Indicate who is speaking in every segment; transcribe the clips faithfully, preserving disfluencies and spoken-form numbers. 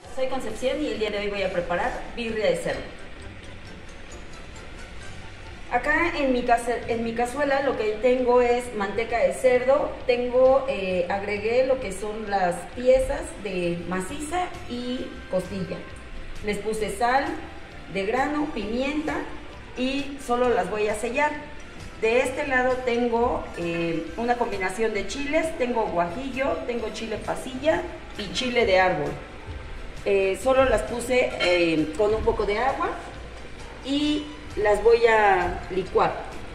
Speaker 1: Soy Concepción y el día de hoy voy a preparar birria de cerdo. Acá en mi, casa, en mi cazuela lo que tengo es manteca de cerdo, tengo, eh, agregué lo que son las piezas de maciza y costilla. Les puse sal de grano, pimienta y solo las voy a sellar. De este lado tengo eh, una combinación de chiles, tengo guajillo, tengo chile pasilla y chile de árbol. Eh, solo las puse eh, con un poco de agua y las voy a licuar.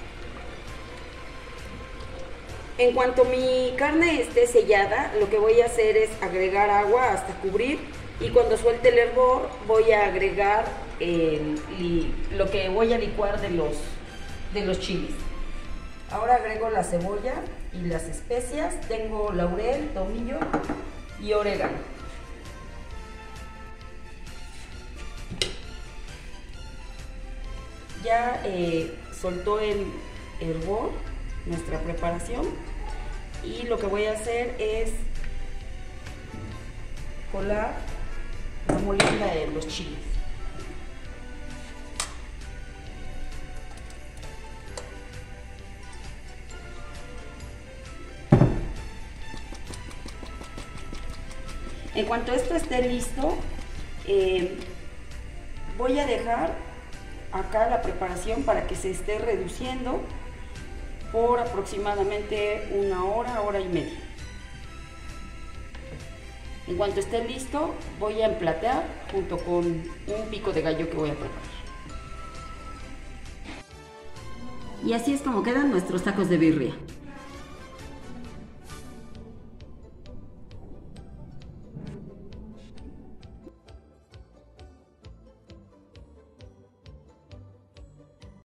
Speaker 1: En cuanto mi carne esté sellada, lo que voy a hacer es agregar agua hasta cubrir y cuando suelte el hervor voy a agregar eh, lo que voy a licuar de los, de los chiles. Ahora agrego la cebolla y las especias. Tengo laurel, tomillo y orégano. Ya eh, soltó el hervor nuestra preparación y lo que voy a hacer es colar la molida de los chiles. En cuanto esto esté listo, eh, voy a dejar acá la preparación para que se esté reduciendo por aproximadamente una hora, hora y media. En cuanto esté listo, voy a emplatar junto con un pico de gallo que voy a preparar. Y así es como quedan nuestros tacos de birria.